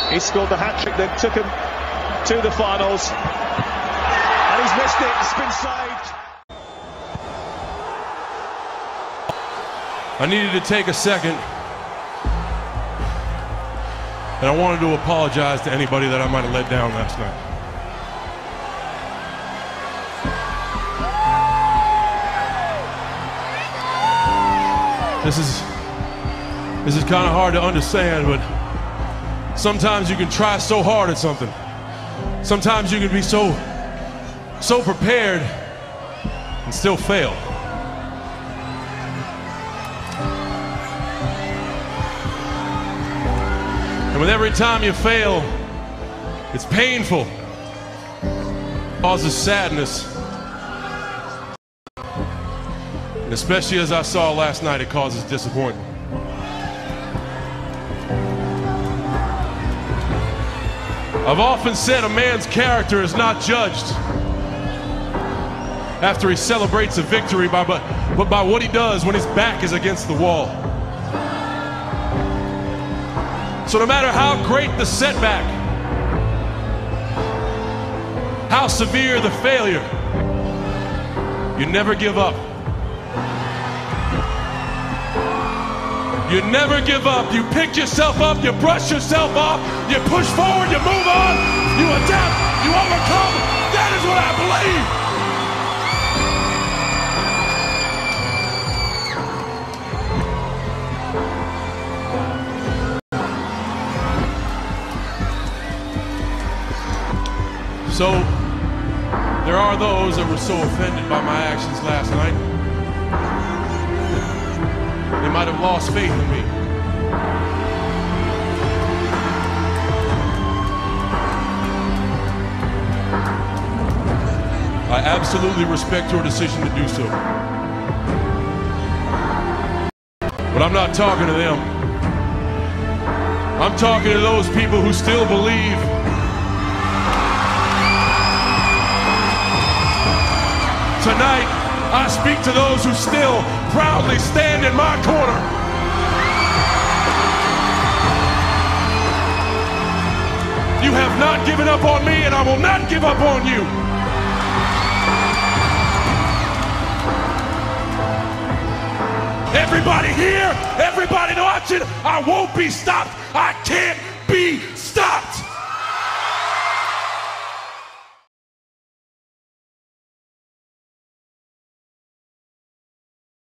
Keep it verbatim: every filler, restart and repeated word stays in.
He scored the hat-trick that took him to the finals. And he's missed it. It's been saved. I needed to take a second, and I wanted to apologize to anybody that I might have let down last night. This is, this is kind of hard to understand, but sometimes you can try so hard at something. Sometimes you can be so, so prepared and still fail. And with every time you fail, it's painful, it causes sadness. And especially as I saw last night, it causes disappointment. I've often said a man's character is not judged after he celebrates a victory, by, but, but by what he does when his back is against the wall. So no matter how great the setback, how severe the failure, you never give up. You never give up. You pick yourself up, you brush yourself off, you push forward, you move on, you adapt, you overcome. That is what I believe. So, there are those that were so offended by my actions last night. They might have lost faith in me. I absolutely respect your decision to do so. But I'm not talking to them. I'm talking to those people who still believe tonight. I speak to those who still proudly stand in my corner. You have not given up on me, and I will not give up on you. Everybody here, everybody watching, I won't be stopped. I can't be stopped.